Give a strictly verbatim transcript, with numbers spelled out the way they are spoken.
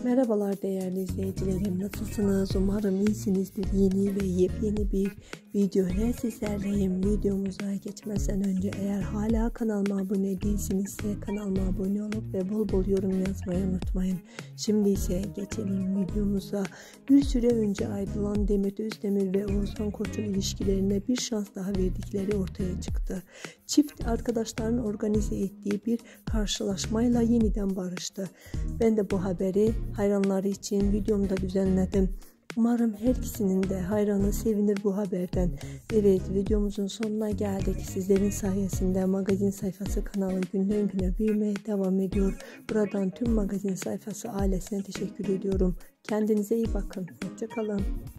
Merhabalar değerli izleyicilerim, nasılsınız? Umarım iyisinizdir. Yeni ve yepyeni bir video ile sizlerleyim. Videomuza geçmeden önce eğer hala kanalıma abone değilsinizse kanalıma abone olup ve bol bol yorum yazmayı unutmayın. Şimdi ise geçelim videomuza. Bir süre önce ayrılan Demet Özdemir ve Oğuzhan Koç'un ilişkilerine bir şans daha verdikleri ortaya çıktı. Çift arkadaşların organize ettiği bir karşılaşmayla yeniden barıştı. Ben de bu haberi hayranları için videomda düzenledim. Umarım her ikisinin de hayranı sevinir bu haberden. Evet, videomuzun sonuna geldik. Sizlerin sayesinde magazin sayfası kanalı günden güne büyümeye devam ediyor. Buradan tüm magazin sayfası ailesine teşekkür ediyorum. Kendinize iyi bakın. Hoşça kalın.